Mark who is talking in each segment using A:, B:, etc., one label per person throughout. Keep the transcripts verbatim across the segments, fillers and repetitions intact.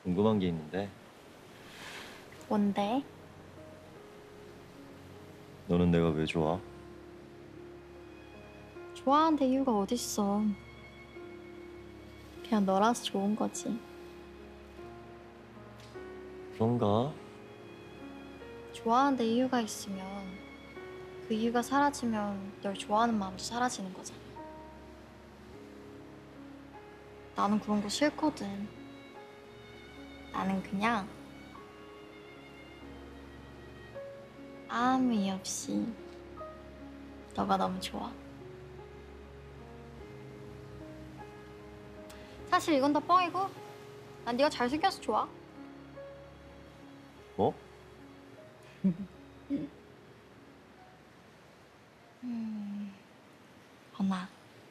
A: 궁금한 게 있는데
B: 뭔데?
A: 너는 내가 왜 좋아?
B: 좋아하는데 이유가 어딨어. 그냥 너라서 좋은 거지.
A: 그런가?
B: 좋아하는데 이유가 있으면 그 이유가 사라지면 널 좋아하는 마음도 사라지는 거잖아. 나는 그런 거 싫거든. 나는 그냥 아무 이유 없이 너가 너무 좋아. 사실 이건 다 뻥이고 난 네가 잘생겨서 좋아.
A: 뭐?
B: 음, 허나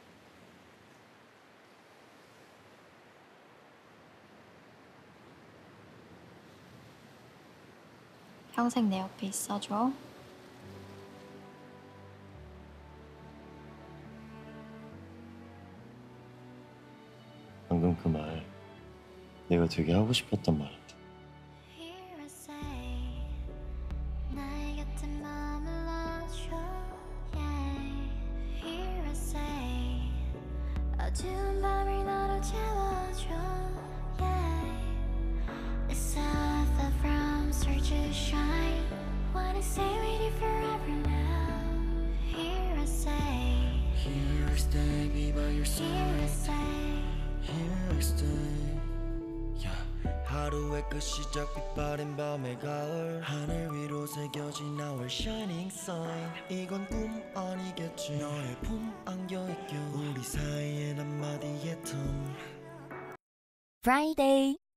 B: 평생 내 옆에 있어줘.
A: 방금 그 말 내가 되게 하고 싶었단 말인데.
C: Here I say 나의 곁에 머물러줘 yeah. Here I say 어두운 밤을 너로 채워줘 yeah. It's all from start to shine Wanna stay with you forever now Here I say
D: Here I stay, be by your
C: Here I
D: side.
C: say
D: Here I stay. Yeah. 하루의 끝 시작 빛바랜 밤의 가을 하늘 위로 새겨진 our shining sign 이건 꿈 아니겠지 너의 품 안겨있겨 우리 사이엔 한마디의 틈
E: Friday